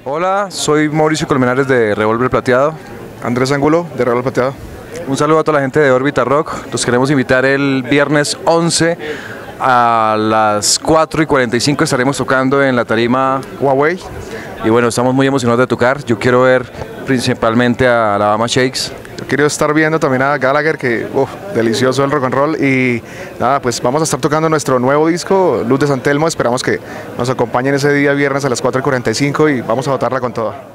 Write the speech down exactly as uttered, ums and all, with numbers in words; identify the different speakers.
Speaker 1: Hola, soy Mauricio Colmenares de Revólver Plateado.
Speaker 2: Andrés Angulo, de Revólver Plateado.
Speaker 1: Un saludo a toda la gente de Órbita Rock. Los queremos invitar el viernes once a las cuatro y cuarenta y cinco. Estaremos tocando en la tarima
Speaker 2: Huawei.
Speaker 1: Y bueno, estamos muy emocionados de tocar. Yo quiero ver principalmente a Alabama Shakes.
Speaker 2: Yo quiero estar viendo también a Gallagher, que uf, delicioso el rock and roll. Y nada, pues vamos a estar tocando nuestro nuevo disco, Luz de San Telmo. Esperamos que nos acompañen ese día viernes a las cuatro y cuarenta y cinco y vamos a botarla con todo.